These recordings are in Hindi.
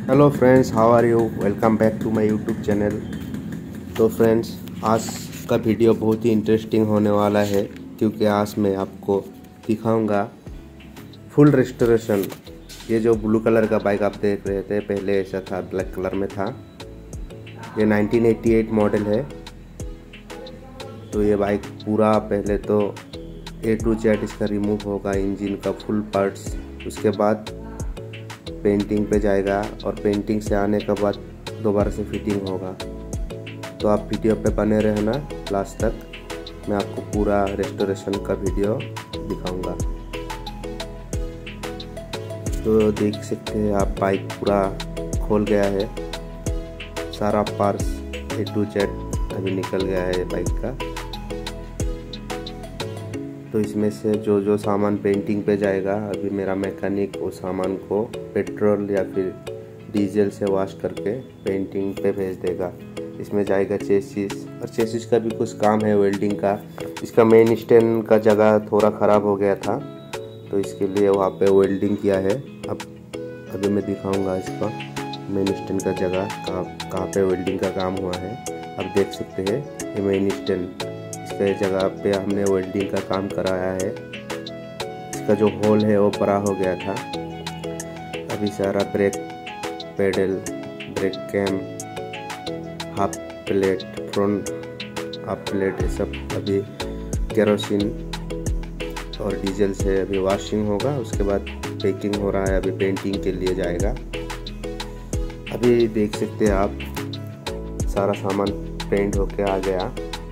Hello friends, how are you? Welcome back to my YouTube channel. तो फ्रेंड्स, आज का वीडियो बहुत ही इंटरेस्टिंग होने वाला है क्योंकि आज मैं आपको दिखाऊंगा फुल रेस्टोरेशन। ये जो ब्लू कलर का बाइक आप देख रहे थे, पहले ऐसा था, ब्लैक कलर में था। ये 1988 मॉडल है। तो ये बाइक पूरा पहले तो A to Z इसका रिमूव होगा, इंजन का फुल पार्ट्स। उसके बाद पेंटिंग पे जाएगा और पेंटिंग से आने के बाद दोबारा से फिटिंग होगा। तो आप वीडियो पे बने रहना लास्ट तक, मैं आपको पूरा रेस्टोरेशन का वीडियो दिखाऊंगा। तो देख सकते हैं आप, बाइक पूरा खोल गया है, सारा पार्ट्स A to Z अभी निकल गया है बाइक का। तो इसमें से जो जो सामान पेंटिंग पे जाएगा, अभी मेरा मैकेनिक उस सामान को पेट्रोल या फिर डीजल से वॉश करके पेंटिंग पे भेज देगा। इसमें जाएगा चेसिस, और चेसिस का भी कुछ काम है वेल्डिंग का। इसका मेन स्टैंड का जगह थोड़ा ख़राब हो गया था, तो इसके लिए वहाँ पे वेल्डिंग किया है। अभी मैं दिखाऊंगा इसका मेन स्टैंड का जगह कहाँ पे वेल्डिंग का काम हुआ है। आप देख सकते हैं ये मेन स्टैंड, इसके जगह पे हमने वेल्डिंग का काम कराया है। इसका जो होल है वो बड़ा हो गया था। अभी सारा brake pedal, brake cam, half plate, front half plate, ये सब अभी केरोसिन और डीजल से अभी वॉशिंग होगा। उसके बाद पैकिंग हो रहा है, अभी पेंटिंग के लिए जाएगा। अभी देख सकते हैं आप, सारा सामान पेंट होके आ गया।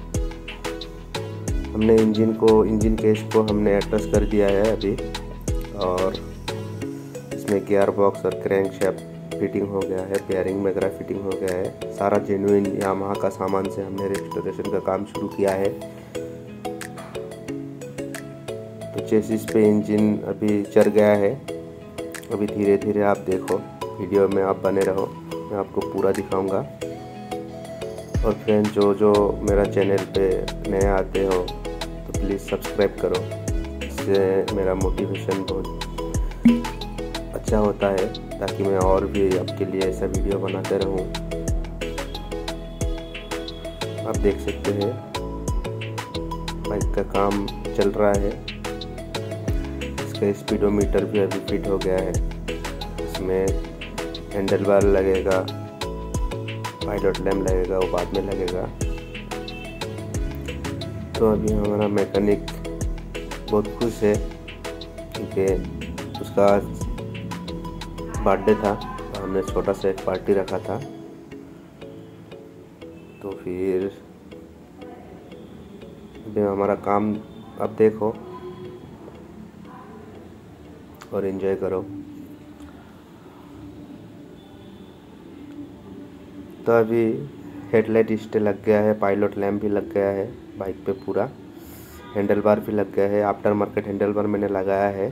हमने इंजन केस को हमने एडजस्ट कर दिया है अभी, और इसमें गियर बॉक्स और क्रैंक शैफ्ट फिटिंग हो गया है, बेयरिंग वगैरह फिटिंग हो गया है। सारा जेन्युइन यामाहा का सामान से हमने रेस्टोरेशन का काम शुरू किया है। तो चेसिस पे इंजन अभी चढ़ गया है। अभी धीरे धीरे आप देखो, वीडियो में आप बने रहो, मैं आपको पूरा दिखाऊंगा। और फ्रेंड, जो मेरा चैनल पे नए आते हो तो प्लीज़ सब्सक्राइब करो, इससे मेरा मोटिवेशन बहुत अच्छा होता है, ताकि मैं और भी आपके लिए ऐसा वीडियो बनाते रहूं। आप देख सकते हैं बाइक का काम चल रहा है। इसका स्पीडोमीटर भी अभी फिट हो गया है। इसमें हैंडल बार लगेगा, पायलट लैम्प लगेगा, वो बाद में लगेगा। तो अभी हमारा मैकेनिक बहुत खुश है क्योंकि उसका बर्थडे था, तो हमने छोटा सा एक पार्टी रखा था। तो फिर अभी हमारा काम अब देखो और एंजॉय करो। तो अभी हेडलाइट स्टे लग गया है, पायलट लैम्प भी लग गया है बाइक पे, पूरा हैंडल बार भी लग गया है। आफ्टर मार्केट हैंडल बार मैंने लगाया है,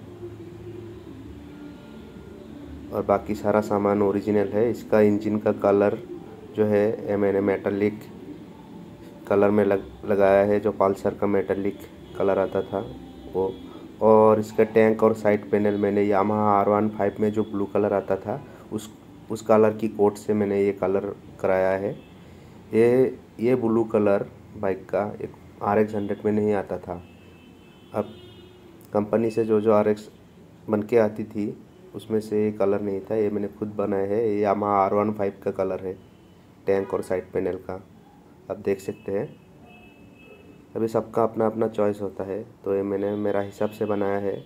और बाकी सारा सामान ओरिजिनल है। इसका इंजन का कलर जो है ये मैंने मेटालिक कलर में लगाया है, जो पल्सर का मेटालिक कलर आता था वो। और इसका टैंक और साइड पैनल मैंने यामाहा R15 में जो ब्लू कलर आता था उस कलर की कोट से मैंने ये कलर कराया है। ये ब्लू कलर बाइक का एक RX 100 में नहीं आता था। अब कंपनी से जो RX बन के आती थी उसमें से ये कलर नहीं था, ये मैंने खुद बनाया है। ये यामाहा R15 का कलर है, टैंक और साइड पैनल का, आप देख सकते हैं। अभी सबका अपना अपना चॉइस होता है, तो ये मैंने मेरा हिसाब से बनाया है।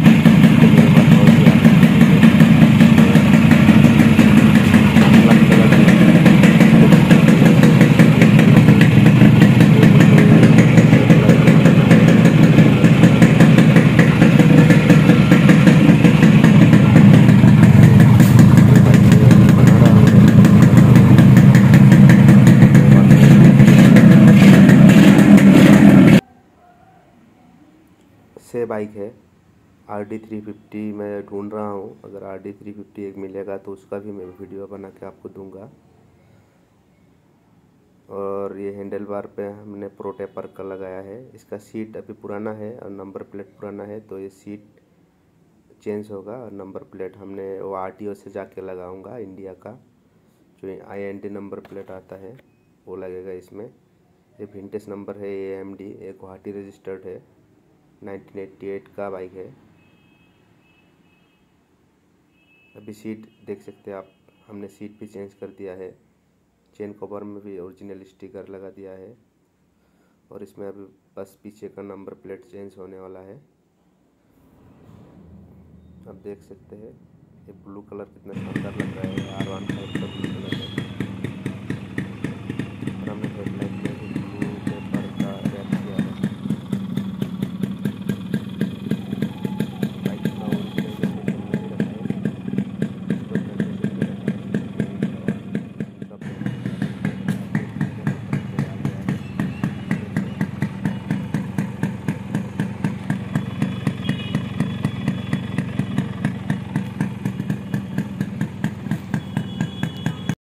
से बाइक है RD 350, मैं ढूंढ रहा हूँ। अगर RD 350 एक मिलेगा तो उसका भी मैं वीडियो बना के आपको दूंगा। और ये हैंडल बार पे हमने प्रो टेपर का लगाया है। इसका सीट अभी पुराना है और नंबर प्लेट पुराना है, तो ये सीट चेंज होगा और नंबर प्लेट हमने वो आरटीओ से जाके लगाऊंगा। इंडिया का जो IND नंबर प्लेट आता है वो लगेगा इसमें। ये विंटेज नंबर है AMD, ये गुवाहाटी रजिस्टर्ड है, 1988 का बाइक है। अभी सीट देख सकते हैं आप, हमने सीट भी चेंज कर दिया है। चेन कवर में भी ओरिजिनल स्टिकर लगा दिया है और इसमें अभी बस पीछे का नंबर प्लेट चेंज होने वाला है। आप देख सकते हैं ये ब्लू कलर कितना शानदार